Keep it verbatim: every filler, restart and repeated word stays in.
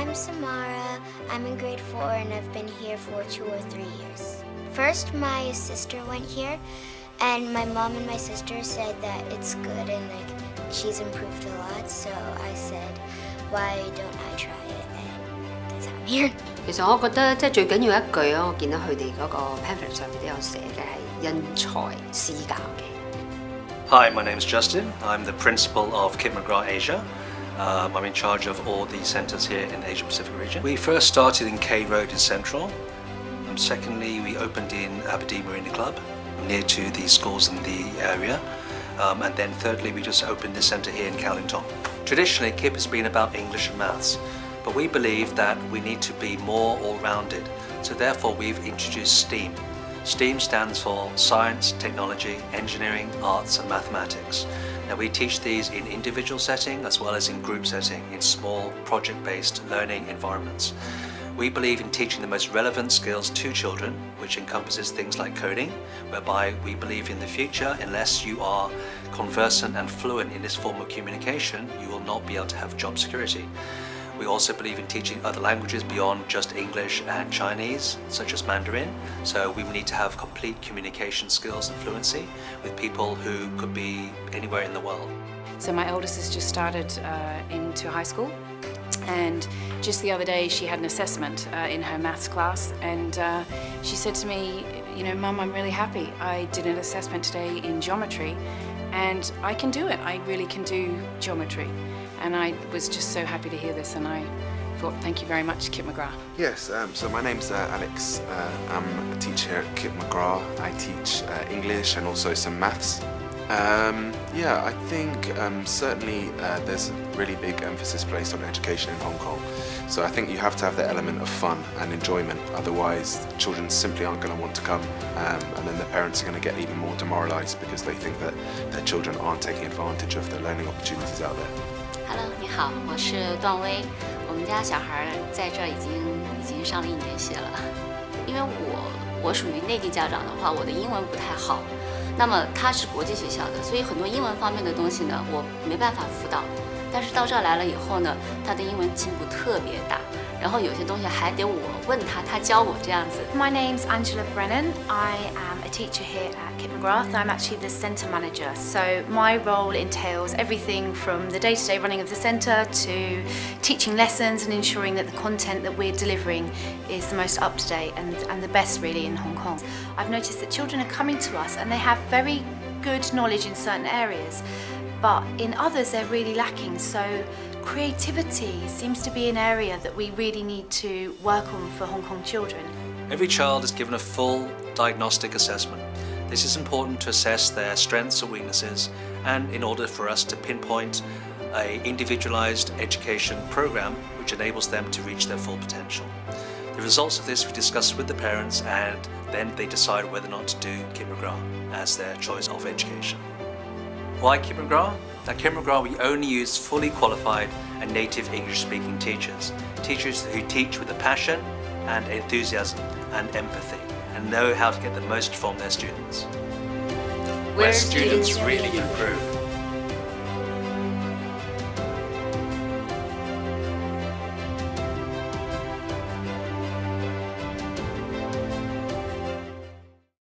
I'm Samara. I'm in grade four and I've been here for two or three years. First, my sister went here and my mom and my sister said that it's good and like she's improved a lot. So I said, why don't I try it? And that's how I'm here. 其實我覺得即係最緊要一句咯，我見到佢哋嗰個 pamphlet 上面都有寫嘅係因材施教嘅。 Hi, my name is Justin. I'm the principal of KipMcGrath Asia. Um, I'm in charge of all the centres here in the Asia Pacific region. We first started in K Road in Central. Um, secondly, we opened in Aberdeen Marina Club, near to the schools in the area. Um, and then thirdly, we just opened this centre here in Kowloon Tong. Traditionally, Kip has been about English and maths, but we believe that we need to be more all-rounded. So therefore, we've introduced STEAM. STEAM stands for Science, Technology, Engineering, Arts and Mathematics. Now we teach these in individual setting as well as in group setting in small project-based learning environments. We believe in teaching the most relevant skills to children, which encompasses things like coding, whereby we believe in the future, unless you are conversant and fluent in this form of communication, you will not be able to have job security. We also believe in teaching other languages beyond just English and Chinese, such as Mandarin. So we need to have complete communication skills and fluency with people who could be anywhere in the world. So my oldest has just started uh, into high school, and just the other day she had an assessment uh, in her maths class, and uh, she said to me, you know, Mum, I'm really happy. I did an assessment today in geometry and I can do it. I really can do geometry. And I was just so happy to hear this, and I thought, thank you very much, KipMcGrath. Yes, um, so my name's uh, Alex. Uh, I'm a teacher here at KipMcGrath. I teach uh, English and also some maths. Um, yeah, I think um, certainly uh, there's a really big emphasis placed on education in Hong Kong. So I think you have to have the element of fun and enjoyment, otherwise children simply aren't going to want to come, um, and then the parents are going to get even more demoralised because they think that their children aren't taking advantage of the learning opportunities out there. Hello， 你好，我是段威。我们家小孩在这儿已经已经上了一年级了。因为我我属于内地家长的话，我的英文不太好。那么他是国际学校的，所以很多英文方面的东西呢，我没办法辅导。但是到这儿来了以后呢，他的英文进步特别大。然后有些东西还得我问他，他教我这样子。 My name's Angela Brennan. I am a teacher here at KipMcGrath. I'm actually the centre manager. So my role entails everything from the day-to-day running of the centre to teaching lessons and ensuring that the content that we're delivering is the most up-to-date and, and the best really in Hong Kong. I've noticed that children are coming to us and they have very good knowledge in certain areas, but in others they're really lacking. So creativity seems to be an area that we really need to work on for Hong Kong children. Every child is given a full diagnostic assessment. This is important to assess their strengths and weaknesses, and in order for us to pinpoint an individualised education programme which enables them to reach their full potential. The results of this we discuss with the parents, and then they decide whether or not to do KipMcGrath as their choice of education. Why KipMcGrath? At KipMcGrath we only use fully qualified and native English-speaking teachers. Teachers who teach with a passion and enthusiasm and empathy and know how to get the most from their students. Where, Where students, students really improve.